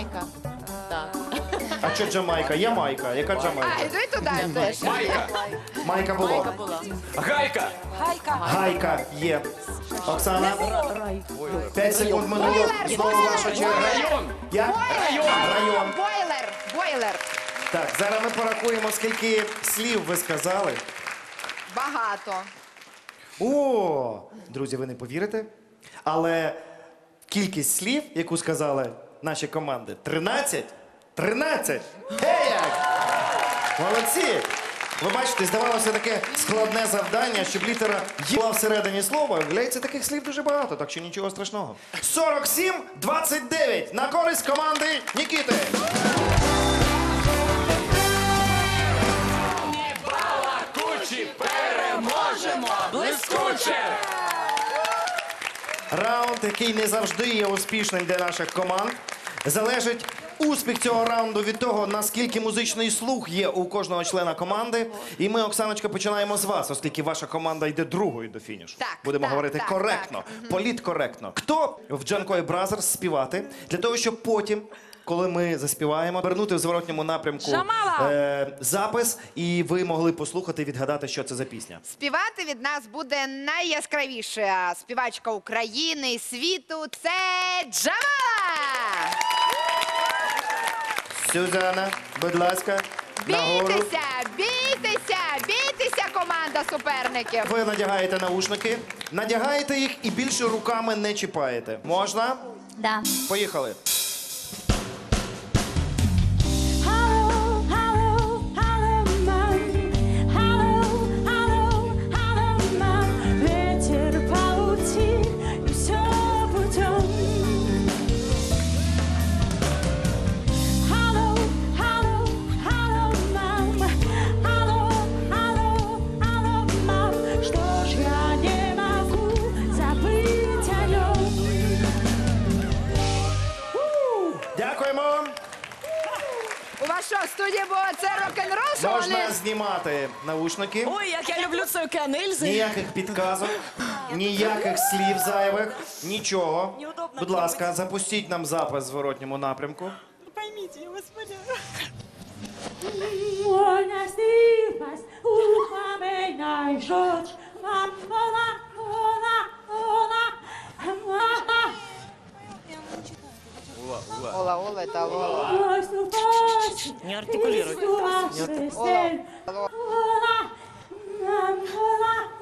А що Джамайка? Ямайка. Яка А, Джамайка? іди туди теж. Майка. Майка було. Гайка. Гайка є. Оксана. 5 секунд минуло. Бойлер. Знову ваша черга. Район. Як? Район. Бойлер. Бойлер. Так, зараз ми порахуємо, скільки слів ви сказали. Багато. О, друзі, ви не повірите, але кількість слів, яку сказали наші команди, 13. 13! Гей як! Молодці! Ви бачите, здавалося таке складне завдання, щоб літера «Є» була всередині слова. Виявляється, таких слів дуже багато, так що нічого страшного. 47-29 на користь команди Нікіти. Балакучі переможемо. Блискуче. Раунд, який не завжди є успішним для наших команд. Залежить успіх цього раунду від того, наскільки музичний слух є у кожного члена команди. І ми, Оксаночка, починаємо з вас, оскільки ваша команда йде другою до фінішу. Так, Будемо так, говорити так, коректно, політкоректно. Хто в Джанкої Бразерс співати для того, щоб потім, коли ми заспіваємо, вернути в зворотньому напрямку запис, і ви могли послухати і відгадати, що це за пісня. Співати від нас буде найяскравіша співачка України і світу. Це Джамала! Сюзанна, будь ласка, нагору. Бійтеся, бійтеся, бійтеся, команда суперників. Ви надягаєте наушники, надягаєте їх і більше руками не чіпаєте. Можна? Да. Поїхали. Ветер поутих, и все путем. Hello, hello, hello, mom. Hello, hello, hello, mom. Что ж я не могу забыть о нем? Дякуємо. У вас що, студія була це рок-н-рол, що Можна вони? знімати наушники. Ой, як я люблю цей океан Ельзи. Ніяких підказок, ніяких слів зайвих, нічого. Будь ласка, запустіть нам запис в зворотньому напрямку. Buenas divas, ufamenai жжёшь. Мамона, она, Ола, Ола, та Ола. Не артикулируй. Ола, Ола.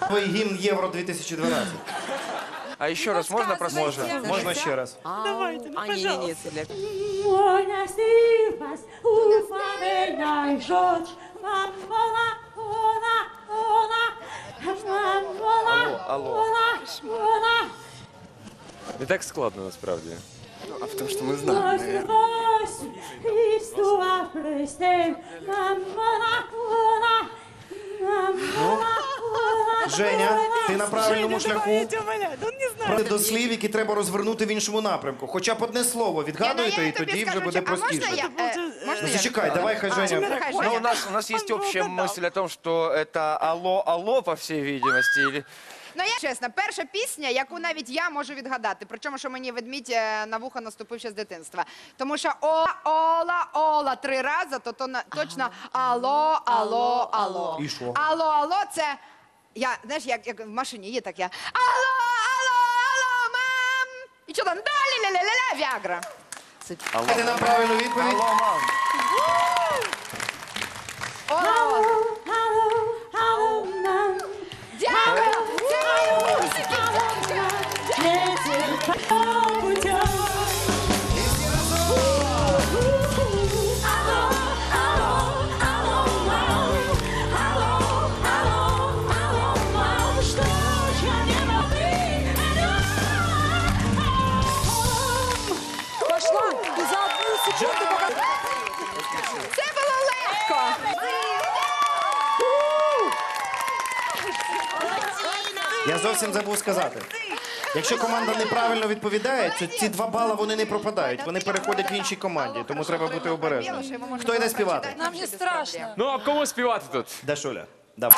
Твій гімн Євро 2012. А еще раз можно прослушать? Можна ще раз. Давайте, ну, пожалуйста. Моя сивас, уфамельная жочь, мамола, она, мамола, Алло. она. Не так складно насправді. А потому что мы знаем, наверное. Возьмось, Христова пристель, мамола, мамола, Женя, ти на правильному шляху. умоляю, он не знает. До слів, які треба розвернути в іншому напрямку. Хоча б одне слово відгадуєте, і тоді вже буде простіше. Можна я? Зачекай, давай, хай Женя. Хай Ну, Женя. у нас есть общая мысль о том, что это алло, по всей видимости. Или... Ну, я чесно, перша пісня, яку навіть я можу відгадати. Причому, що мені ведмідь на вухо наступив ще з дитинства. Тому що ола 3 рази, то точно алло, алло, алло. І що? Алло, алло, це, я, знаєш, як в машині є таке. Алло, алло, алло, мам. І що там? Далі, ля-ля-ля-ля, Віагра. Дайте нам правильну відповідь. Алло, мам. Алло. алло, мам. Дякую. Це моя музика. Пошла. І за одну секунду показала. Це було легко. Я зовсім забув сказати. Якщо команда неправильно відповідає, то ці 2 бали вони не пропадають. Вони переходять в іншій команді, тому треба бути обережним. Хто йде співати? Нам не страшно. Ну, а кому співати тут? Дашуля, давай.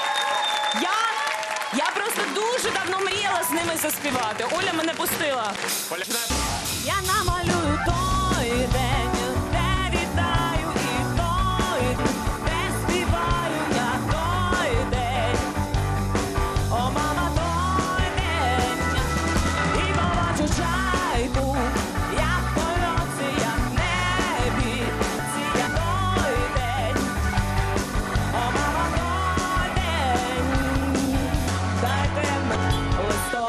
Я просто дуже давно мріяла з ними заспівати. Оля мене пустила. Я намалюю той день, де вітаю, і той, де співаю я той день. О, мама, той день, і побачу чайку, як в кольоці, як в небі, сіє той день. О, мама, той день, дайте мені листок.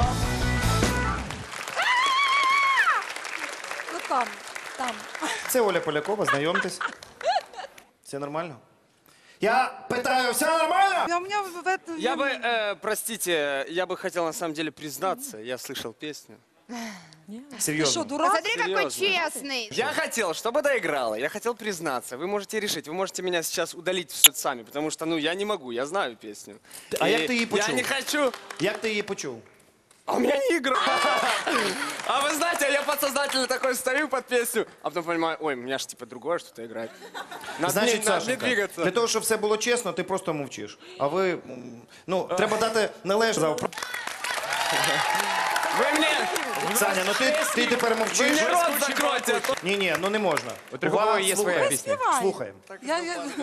Ну там. Це Оля Полякова, знайомтесь. Все нормально? Я питаю, все нормально? У меня в этом... Я бы, простите, я бы хотел на самом деле признаться, я слышал песню. Ты что, Серйозно. дурак? Посмотри, какой Серьезно? честный. Я хотел, чтобы доиграла, я хотел признаться. Вы можете решить, вы можете меня сейчас удалить в сами, потому что, ну, я не могу, я знаю песню. А И як ти її почув? Я не хочу, Як ти її почув? а у меня не игра. А вы знаете, я подсознательно такой стою под песню, а потом понимаю, ой, у меня же типа другое что-то играет. Надо Значить, не, надо не Сашенька, двигаться. для того, щоб все було чесно, ти просто мовчиш. А ви, ну, треба дати належне. Вы мне, Саня, ну ти тепер вы мовчиш. мне рот закройте. Ні, ну не можна. У Трухової є своя Слухай. пісня. Співай. Слухаємо. Я...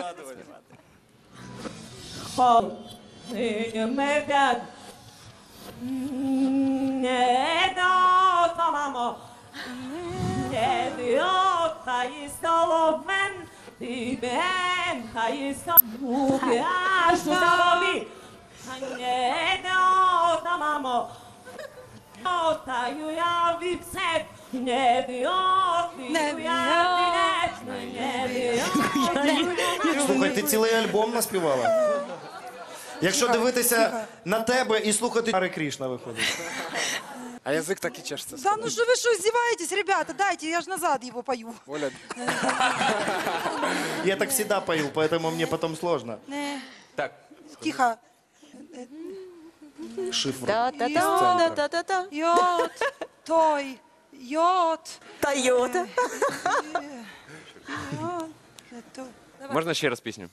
Слухай, ти цілий альбом наспівала. Якщо дивитися на тебе і слухати Харе Крішна виходить. А язык так и чешется. Да ну что вы что, издеваетесь, ребята? Дайте, я ж назад его пою. Оля, Я так всегда пою, поэтому мне потом сложно. Так, Тихо. Шифр. Та-та-та-та-та-та. Йод, той, йод. Тойота. можна ще раз пісню?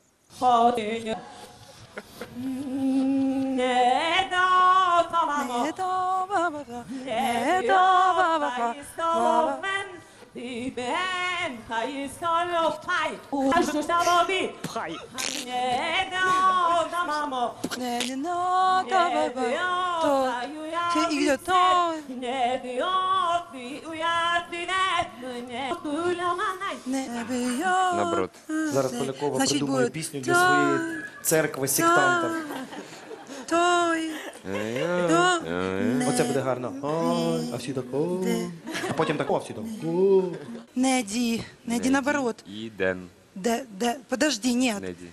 Наоборот. Зараз Полякова Значить, придумає буде пісню для своєї церкви сектантів. той, до, Оце буде гарно. Ой, а всі так. О. А потім так, о, всі так. О. Неді, наоборот. Іден. Подожди, ні. Неді.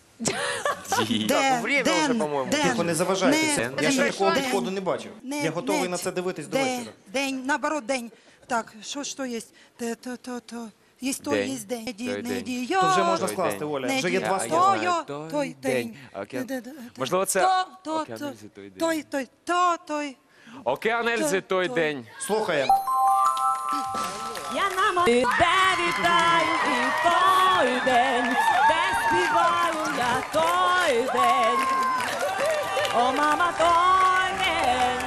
время уже, по-моему. Тихо, не заважайтеся. Я ще такого День. підходу не бачив. Я готовий на це дивитись до вечора. День, наоборот, день. Так, що є? То. Є то, День. є день. Той день. То вже можна Той скласти, день. Оля. Вже є Неді. два А я слова. знаю. Той день. Можливо, це Океан Ельзи той день. Той. Океан Ельзи той день. Слухаємо. Я на мо... Де вітаю і той день, де співаю я той день. О, мама, той день.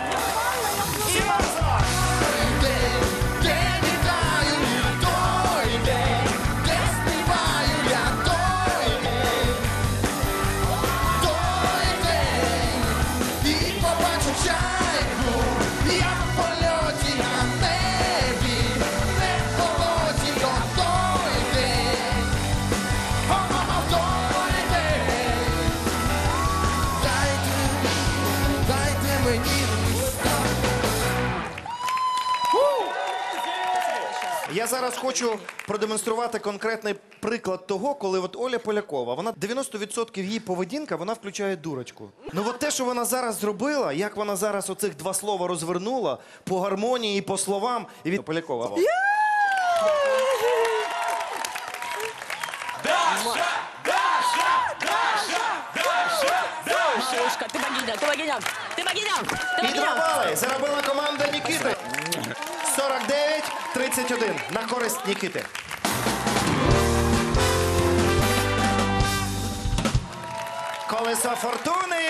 Я зараз хочу продемонструвати конкретний приклад того, коли от Оля Полякова, вона 90% її поведінка, вона включає дурочку. Ну от те, що вона зараз зробила, як вона зараз оцих два слова розвернула, по гармонії і по словам, і від Полякова. Малышка, ти богиня, ти богиня, ти богиня, ти богиня. Підрабали! Заробила команда Нікіти. 49-31 на користь Нікіти. Колесо фортуни!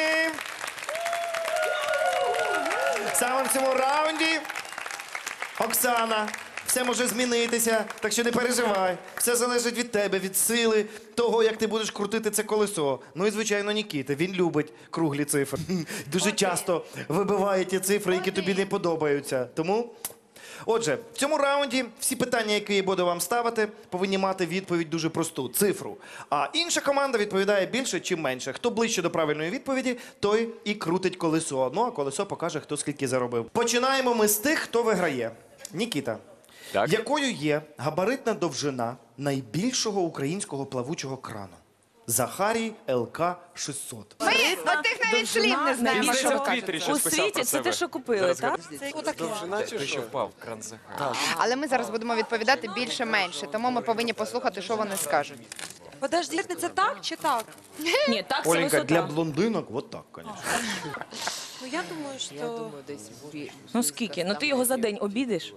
Саме в цьому раунді Оксана. Все може змінитися, так що не переживай. Все залежить від тебе, від сили, того, як ти будеш крутити це колесо. Ну і, звичайно, Нікіта, він любить круглі цифри. Дуже часто вибиває ті цифри, які тобі не подобаються. Тому, отже, в цьому раунді всі питання, які я буду вам ставити, повинні мати відповідь дуже просту – цифру. А інша команда відповідає більше чи менше. Хто ближче до правильної відповіді, той і крутить колесо. Ну, а колесо покаже, хто скільки заробив. Починаємо ми з тих, хто виграє. Нікіта. Так. Якою є габаритна довжина найбільшого українського плавучого крану? Захарій ЛК-600. Ми отих навіть слів не знаємо, Він що в ви кажете. Твіттері щось У писав світі про це себе. те, що купили, Зараз так? Те, що впав, кран Захарій. Але ми зараз будемо відповідати більше-менше, тому ми повинні послухати, що вони скажуть. Подожди, це так чи так? Ні, так це Оленька, для висота. блондинок вот так, звісно. Ну, я думаю, що... Ну скільки? Ну ти його за день обідиш?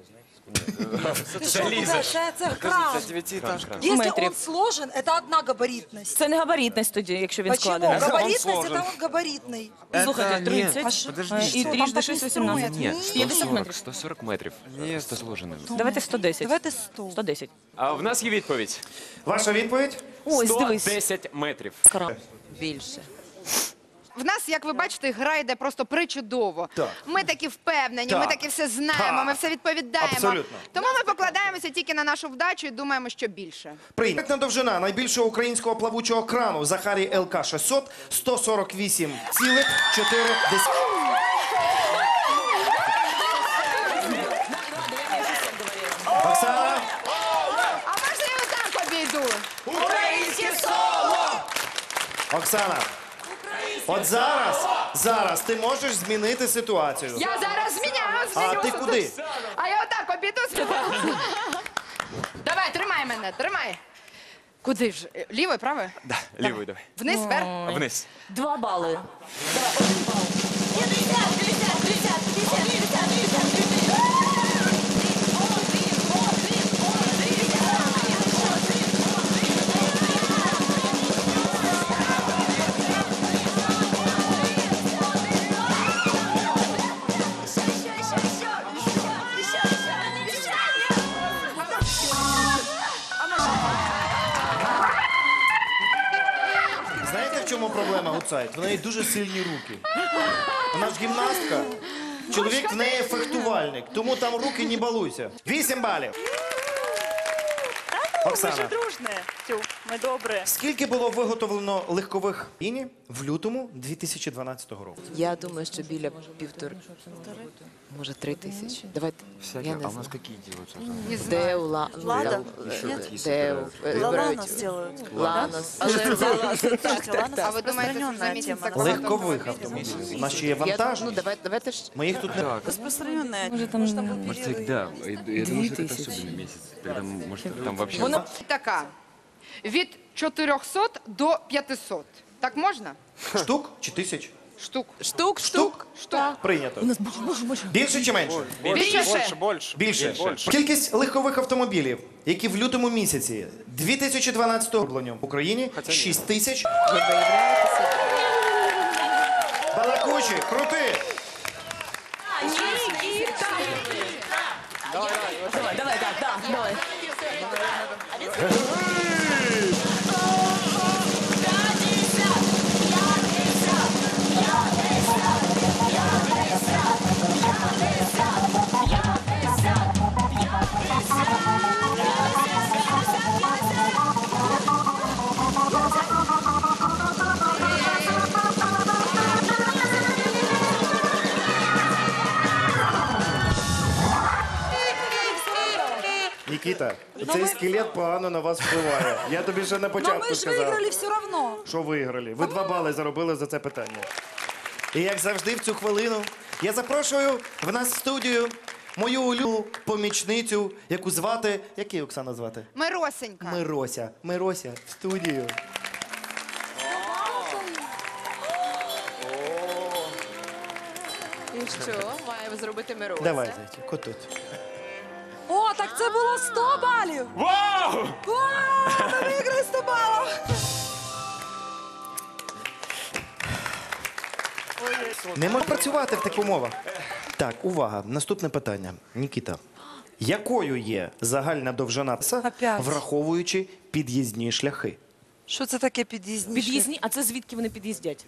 Це кран. Девятиэтажка. Если Метрів. он сложен, это одна габаритность. Це не габаритність тоді, якщо він Почему? складений. Габаритность сложен. это он габаритный. Слухайте, 30 А що? і 3 до 6, 18. Ні, 50 140, метрів. 140 метрів. Ні, 100 зложений. Давайте 110. Давайте 100. 110. А в нас є відповідь. Ваша відповідь? Ось, дивись. 110 метрів. В нас, як ви бачите, гра йде просто причудово. Так. Ми такі впевнені, Так. ми таки все знаємо, Так. ми все відповідаємо. Абсолютно. Тому ми покладаємося тільки на нашу вдачу і думаємо, що більше. Габаритна довжина найбільшого українського плавучого крану Захарій ЛК-600 148,4. Оксана? А можна я отак обійду? Оксана, от зараз ти можеш змінити ситуацію. Я зараз змінюся. А ти куди? А я отак обійду. Давай, тримай мене, тримай. Куди ж? Лівою, правою? Да, лівою давай. Вниз, вверх? Вниз. 2 бали. Знаєте, в чому проблема Гуцайт? В неї дуже сильні руки. Вона ж гімнастка. Чоловік в неї фехтувальник, тому там руки не балуйся. 8 балів. Ми Оксана. ж дружні. Тю, ми добрі. Скільки було виготовлено легкових іні в лютому 2012 року? Я думаю, що біля може 3 тисячі. Давайте, я не знаю. какие делаются? Не знаю. Деу, Лада? Деу. Ланос делают. Ланос. Але Ланос, так, так, А так. ви думаєте, за Распространенная місяць тема. так Легкових автомобілів. У нас ще є вантажні. Ну, давайте ж. Ми їх тут не... Распространенная. Может, там был период. Да, я думаю, что это особенный месяц. Тогда, может, там вообще... Вона така. Від 400 до 500. Так можна? Штук чи тисяч? Штук. Штук. Штук. Прийнято. Більше чи менше? Більше. Більше. Кількість легкових автомобілів, які в лютому місяці 2012 року в Україні 6 тисяч. Балакучі, крути! Давай, давай. Нікіта, цей скелет погано на вас впливає. Я тобі ще на Но початку мы же сказав. выиграли все равно. Що виграли? Ви 2 бали заробили за це питання. І як завжди в цю хвилину я запрошую в нас в студію мою улюблену помічницю, яку звати... Як її, Оксана, звати? Миросенька. Мирося. Мирося в студію. І що? Маємо зробити Мирося. Давай, зайчик, отут. О, так це було 100 балів. Вау! Вау, ми виграли 100 балів. Не можна працювати в таких умовах. Так, увага, наступне питання. Нікіта, якою є загальна довжина траса, Опять. враховуючи під'їзні шляхи? Що це таке під'їзні? Під'їзні, а це звідки вони під'їздять?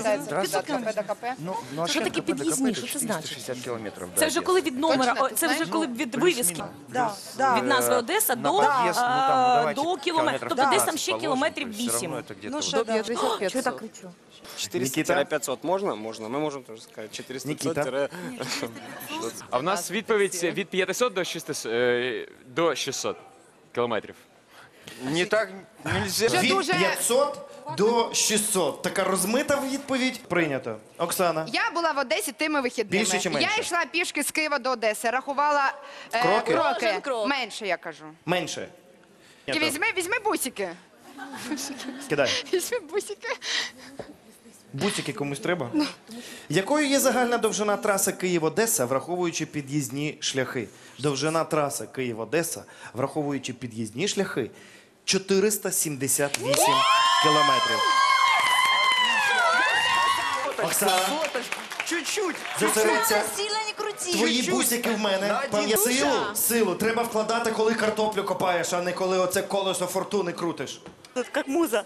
Ну, Що таке під'їзні? Що це значить? 60 километров. Це вже коли від номера, це вже коли від вивіски. Да, да. Від назви Одеса на до, подъезд, ну, там, давайте, до кілометрів. Тобто километров десь там 15 ще положим, кілометрів то есть всё 8. равно это где-то Ну, вот- що, да. 50-500. Чого я так кричу? 400-500 можно? Можно. Мы можем тоже сказать 400-500. А в нас відповідь від 500 до 600, до 600 кілометрів. Не так нельзя. Це Від дуже- 500 до 600. Така розмита відповідь. Прийнято. Оксана. Я була в Одесі тими вихідними. Більше чи менше? Я йшла пішки з Києва до Одеси, рахувала Кроки? Кожен крок. Менше, я кажу. Менше. І візьми бусики. Кидай. Візьми бусики. Бусики комусь треба? Якою є загальна довжина траси Київ-Одеса, враховуючи під'їзні шляхи? Довжина траси Київ-Одеса, враховуючи під'їзні шляхи, 478 кілометрів. Оксана, Чуть-чуть. зосередься. Сильно не крути. Твої бусики в мене. Пам'ятай силу треба вкладати, коли картоплю копаєш, а не коли оце колесо фортуни крутиш. Тут как муза.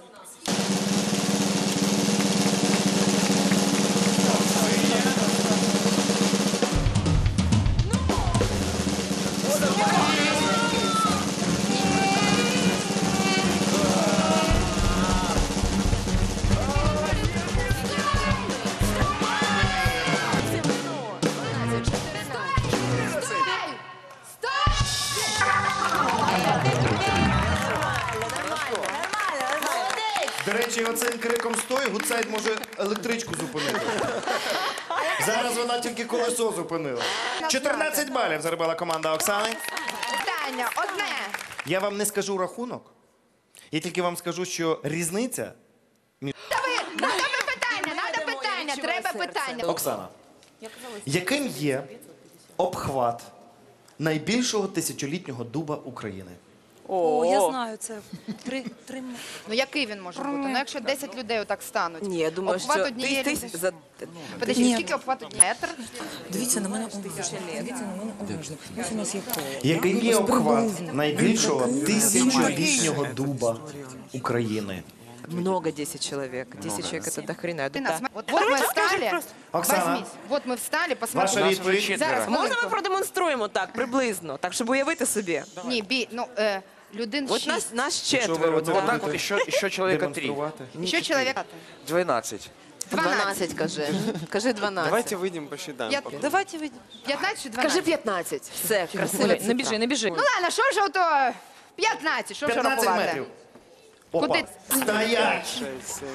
До речі, оцим криком «Стой» Гудсайд може електричку зупинити. Зараз вона тільки колесо зупинила. 14 балів заробила команда Оксани. Питання одне. Я вам не скажу рахунок. Я тільки вам скажу, що різниця... Надо питання, треба питання. Оксана, яким є обхват найбільшого тисячолітнього дуба України? О, я знаю, це 3 Ну який він може бути? Ну якщо 10 людей отак стануть. Ні, я думаю, Обхват що однієї ти людини. за... Подожди, скільки обхват однієї? Метр? Дивіться на мене уважно. Дивіться на мене уважно. Ось у нас є коло. Яким є обхват найбільшого тисячолітнього дуба України? Много 10 человек. 10 человек это до хрена. Ти Да. нас... Вот мы встали. Оксана, Возьмись. Вот мы встали, посмотри. ваша відповідь? Зараз, Можна ми хвилинку. продемонструємо так, приблизно, так, щоб уявити собі? Ні, Людин Вот 6. нас Что вы, четверо. вот да. так вот еще человека 3. Демонструвати. Що чоловік? 12. 12, кажи. Кажи 12. Давайте выйдем, посчитаем. Я- пока. Давайте вийдемо. 15 чи 12? Кажи 15. Все, красиво. Оля, не біжи, не біжи. Ну ладно, що ж ото 15, що ж 15 рахувати? метрів. Опа. Куди? Стоять! 6, 7,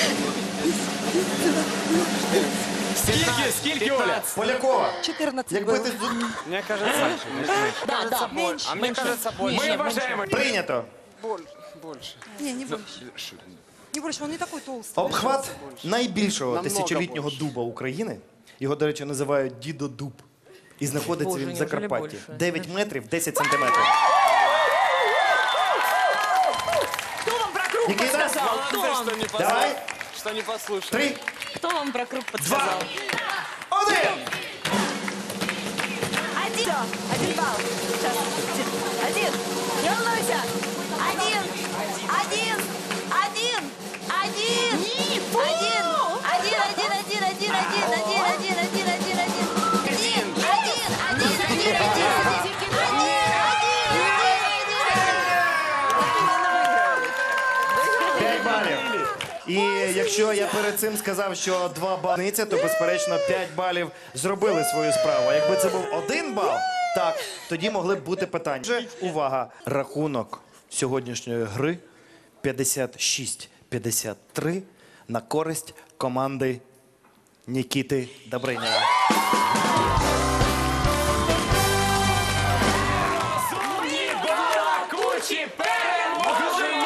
Скільки, Оля? Полякова, 14 якби було. ти... Мне кажется, Да, Менше. а мне кажется, больше. Ми вважаємо. Прийнято. Больше. Не, не больше. Не больше, он не такой толстый. Обхват найбільшого Намного тисячолітнього більше. дуба України. Його, до речі, називають дідодуб. І знаходиться Боже, він в неужели Закарпатті. більше? 9 метрів 10 сантиметрів. Хто вам про круг Який раз? подсказал? Кто Молодцы, вам? что не Давай. послушали. Что не послушали. 3, Кто вам про круг 2, подсказал? 1. Один балл. Сейчас. Один. Не волнуйся. Один. Один. Один. Один. Один. Один, один, один, один, один, один, один, один, один, один. Один. Один. Один, один, один. 5 балів. І якщо я перед цим сказав, що 2 бали, то, безперечно, 5 балів зробили свою справу. А якби це був 1 бал, так, тоді могли б бути питання. Отже, увага, рахунок сьогоднішньої гри 56-53 на користь команди Нікіти Добринява. Кучі переможемо!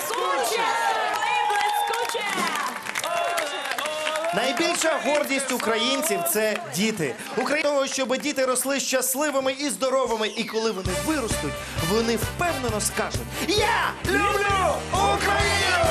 Найбільша гордість українців – це діти. Україна, щоб діти росли щасливими і здоровими. І коли вони виростуть, вони впевнено скажуть: «Я люблю Україну!»